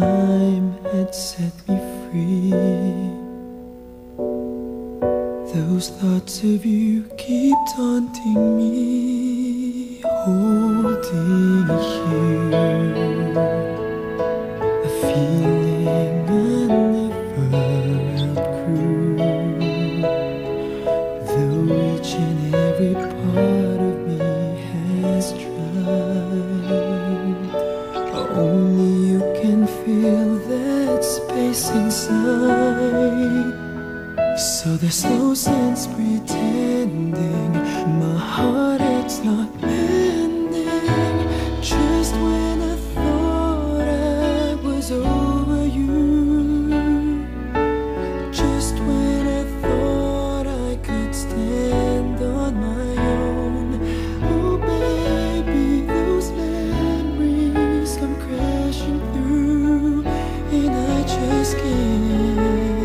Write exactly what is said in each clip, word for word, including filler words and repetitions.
time had set me free. Those thoughts of you keep taunting me, holding you, a feeling I never outgrew. Though each and every part of me has tried, only you can feel that space inside. So there's no sense pretending my heart it's not mending. Just when I thought I was over you, just when I thought I could stand on my own, oh baby, those memories come crashing through, and I just can't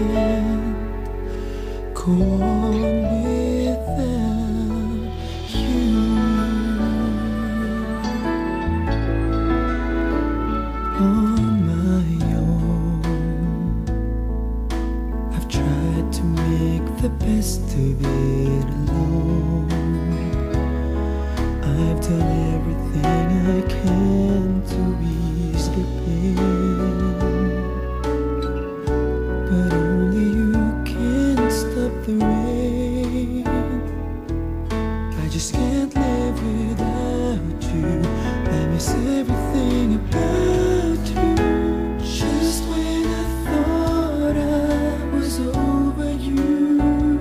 go on without you. On my own, I've tried to make the best of it alone. I've done everything I can to ease the pain, but only you can stop the rain. I just can't live without you. I miss everything about you. Just when I thought I was over you,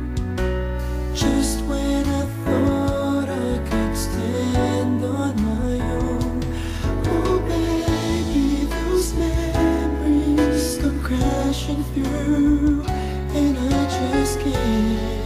just when I thought I could stand on my own, oh baby, those memories come crashing through, and I just can't